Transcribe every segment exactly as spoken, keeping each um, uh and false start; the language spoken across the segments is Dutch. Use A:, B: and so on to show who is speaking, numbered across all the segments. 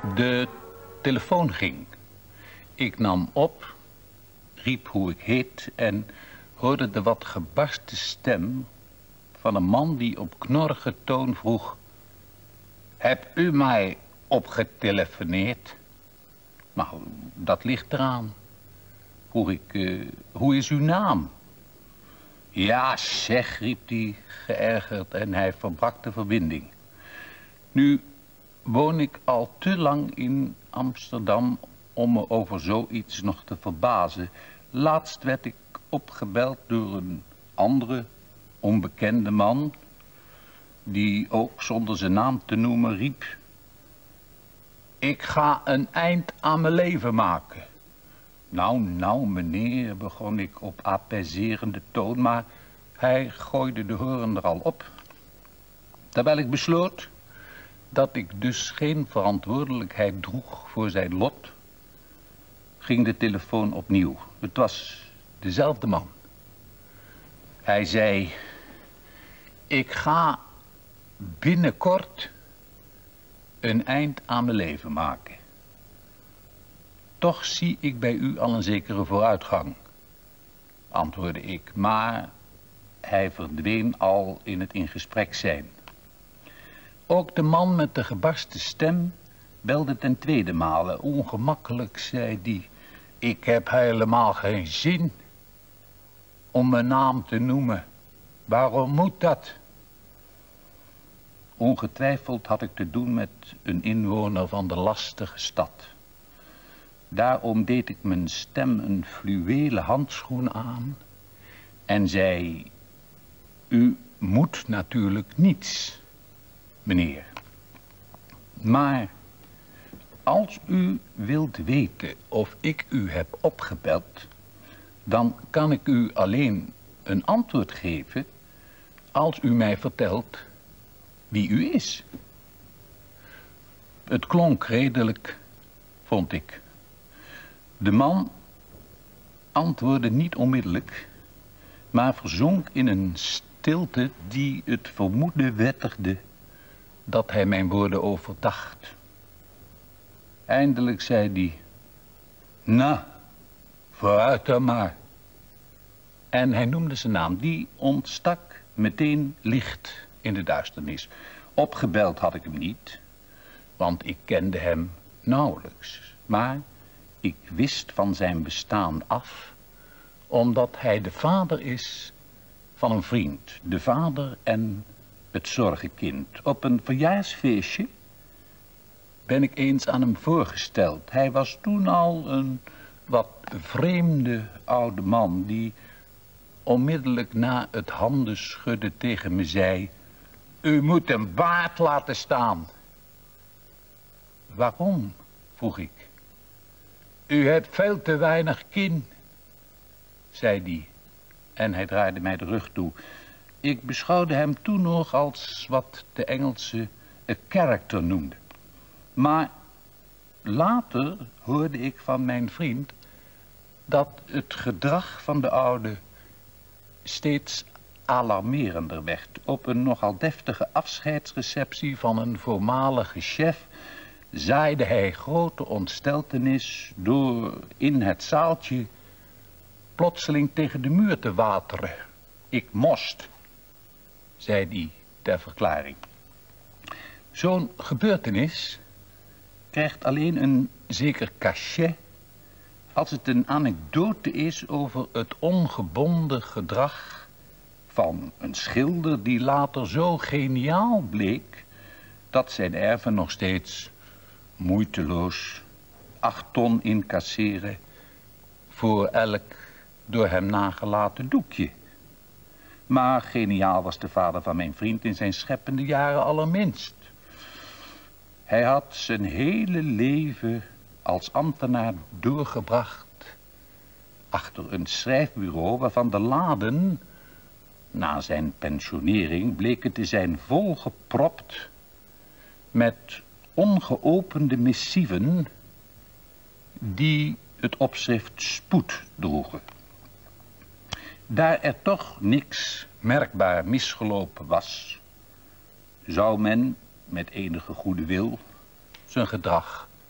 A: De telefoon ging. Ik nam op, riep hoe ik heet en hoorde de wat gebarste stem van een man die op knorrige toon vroeg: "Hebt u mij opgetelefoneerd?" "Nou, dat ligt eraan." Vroeg ik, uh, hoe is uw naam? "Ja, zeg," riep hij geërgerd en hij verbrak de verbinding. Nu woon ik al te lang in Amsterdam om me over zoiets nog te verbazen. Laatst werd ik opgebeld door een andere, onbekende man, die ook zonder zijn naam te noemen riep: "Ik ga een eind aan mijn leven maken." Nou, nou, meneer, begon ik op apaiserende toon, maar hij gooide de hoorn er al op. Terwijl ik besloot dat ik dus geen verantwoordelijkheid droeg voor zijn lot, ging de telefoon opnieuw. Het was dezelfde man. Hij zei: "Ik ga binnenkort een eind aan mijn leven maken. Toch zie ik bij u al een zekere vooruitgang," antwoordde ik, maar hij verdween al in het in gesprek zijn. Ook de man met de gebarsten stem belde ten tweede male. Ongemakkelijk zei hij: "Ik heb helemaal geen zin om mijn naam te noemen. Waarom moet dat?" Ongetwijfeld had ik te doen met een inwoner van de lastige stad. Daarom deed ik mijn stem een fluwelen handschoen aan en zei: "U moet natuurlijk niets, meneer. Maar als u wilt weten of ik u heb opgebeld, dan kan ik u alleen een antwoord geven als u mij vertelt wie u is." Het klonk redelijk, vond ik. De man antwoordde niet onmiddellijk, maar verzonk in een stilte die het vermoeden wettigde dat hij mijn woorden overdacht. Eindelijk zei hij: "Nou, vooruit dan maar." En hij noemde zijn naam. Die ontstak meteen licht in de duisternis. Opgebeld had ik hem niet, want ik kende hem nauwelijks. Maar ik wist van zijn bestaan af, omdat hij de vader is van een vriend. De vader en het zorgenkind. Op een verjaarsfeestje ben ik eens aan hem voorgesteld. Hij was toen al een wat vreemde oude man die onmiddellijk na het handen schudden tegen me zei: "U moet een baard laten staan." "Waarom?" vroeg ik. "U hebt veel te weinig kin," zei hij, en hij draaide mij de rug toe. Ik beschouwde hem toen nog als wat de Engelsen een character noemden. Maar later hoorde ik van mijn vriend dat het gedrag van de oude steeds alarmerender werd. Op een nogal deftige afscheidsreceptie van een voormalige chef zaaide hij grote ontsteltenis door in het zaaltje plotseling tegen de muur te wateren. "Ik moest," zei hij ter verklaring. Zo'n gebeurtenis krijgt alleen een zeker cachet als het een anekdote is over het ongebonden gedrag van een schilder die later zo geniaal bleek dat zijn erven nog steeds moeiteloos acht ton incasseren voor elk door hem nagelaten doekje. Maar geniaal was de vader van mijn vriend in zijn scheppende jaren allerminst. Hij had zijn hele leven als ambtenaar doorgebracht achter een schrijfbureau waarvan de laden na zijn pensionering bleken te zijn volgepropt met ongeopende missieven die het opschrift spoed droegen. Daar er toch niks merkbaar misgelopen was, zou men met enige goede wil zijn gedrag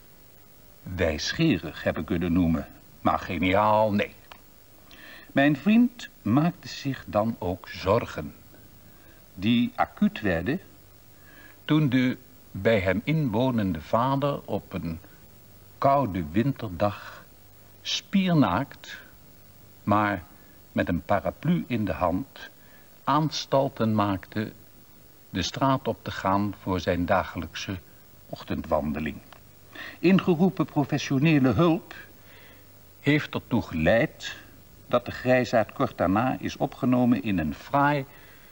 A: wijsgerig hebben kunnen noemen, maar geniaal, nee. Mijn vriend maakte zich dan ook zorgen, die acuut werden toen de bij hem inwonende vader op een koude winterdag spiernaakt, maar met een paraplu in de hand, aanstalten maakte de straat op te gaan voor zijn dagelijkse ochtendwandeling. Ingeroepen professionele hulp heeft ertoe geleid dat de grijsaard kort daarna is opgenomen in een fraai,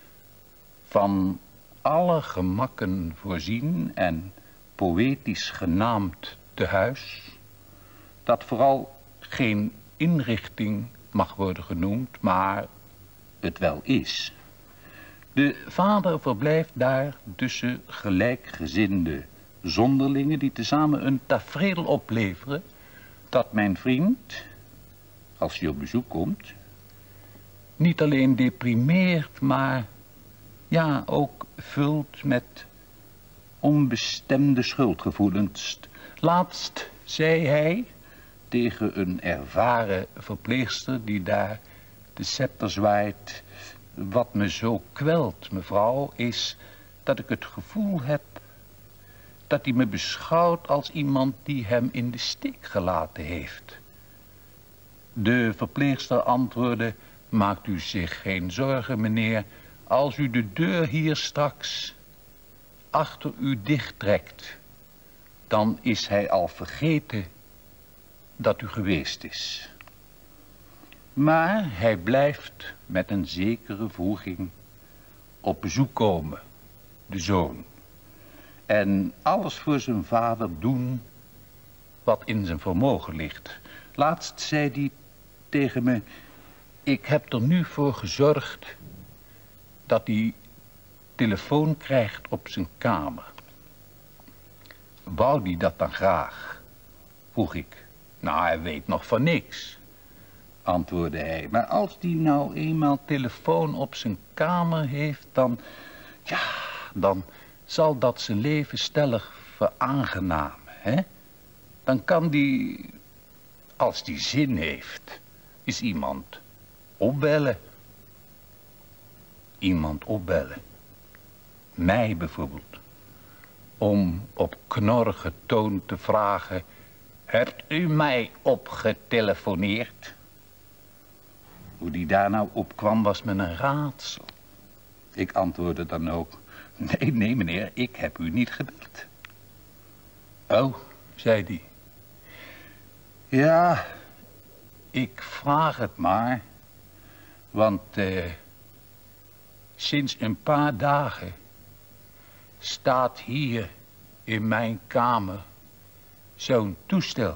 A: van alle gemakken voorzien en poëtisch genaamd tehuis, dat vooral geen inrichting mag worden genoemd, maar het wel is. De vader verblijft daar tussen gelijkgezinde zonderlingen die tezamen een tafereel opleveren dat mijn vriend, als hij op bezoek komt, niet alleen deprimeert, maar ja, ook vult met onbestemde schuldgevoelens. Laatst zei hij tegen een ervaren verpleegster die daar de scepter zwaait: wat me zo kwelt, mevrouw, is dat ik het gevoel heb dat hij me beschouwt als iemand die hem in de steek gelaten heeft. De verpleegster antwoordde: maakt u zich geen zorgen, meneer. Als u de deur hier straks achter u dichttrekt, dan is hij al vergeten dat u geweest is. Maar hij blijft met een zekere wroeging op bezoek komen, de zoon. En alles voor zijn vader doen wat in zijn vermogen ligt. Laatst zei hij tegen me: ik heb er nu voor gezorgd dat hij telefoon krijgt op zijn kamer. Wou die dat dan graag? Vroeg ik. Nou, hij weet nog van niks, antwoordde hij. Maar als die nou eenmaal telefoon op zijn kamer heeft, dan, ja, dan zal dat zijn leven stellig veraangenamen, hè? Dan kan die, als die zin heeft, is iemand opbellen. Iemand opbellen. Mij bijvoorbeeld. Om op knorrige toon te vragen: hebt u mij opgetelefoneerd? Hoe die daar nou op kwam was me een raadsel. Ik antwoordde dan ook: nee, nee meneer, ik heb u niet gebeld. Oh, zei die. Ja, ik vraag het maar, want eh, sinds een paar dagen staat hier in mijn kamer zo'n toestel.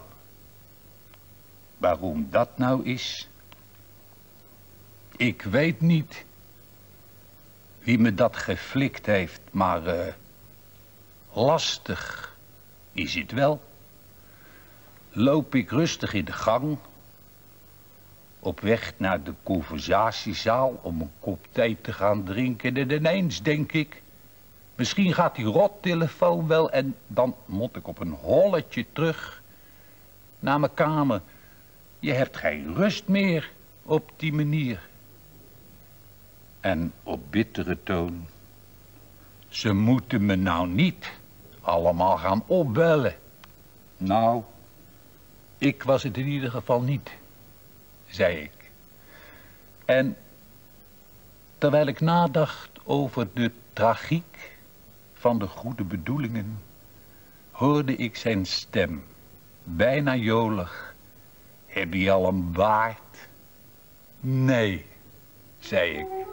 A: Waarom dat nou is, ik weet niet wie me dat geflikt heeft, maar uh, lastig is het wel. Loop ik rustig in de gang, op weg naar de conversatiezaal om een kop thee te gaan drinken, en ineens denk ik: misschien gaat die rottelefoon wel, en dan moet ik op een holletje terug naar mijn kamer. Je hebt geen rust meer op die manier. En op bittere toon: ze moeten me nou niet allemaal gaan opbellen. Nou, ik was het in ieder geval niet, zei ik. En terwijl ik nadacht over de tragiek van de goede bedoelingen, hoorde ik zijn stem, bijna jolig: heb je al een baard? Nee, zei ik.